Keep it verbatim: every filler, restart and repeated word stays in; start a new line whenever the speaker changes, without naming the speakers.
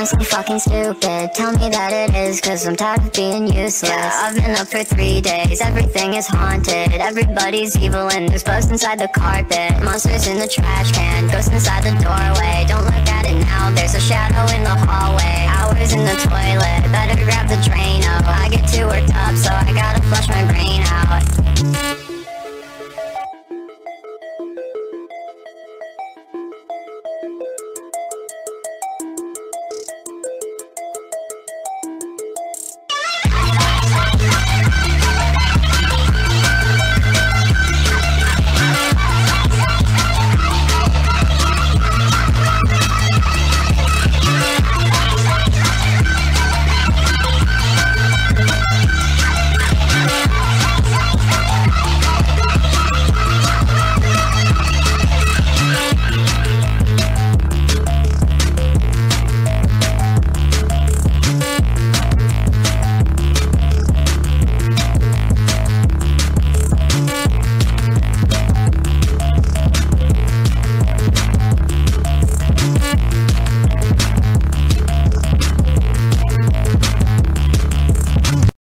I'm so fucking stupid. Tell me that it is, cause I'm tired of being useless. Yeah, I've been up for three days, everything is haunted. Everybody's evil and there's bugs inside the carpet. Monsters in the trash can, ghosts inside the doorway. Don't look at it now, there's a shadow in the hallway. Hours in the toilet, better grab the Drano. I get too worked up, so I gotta flush my brain out.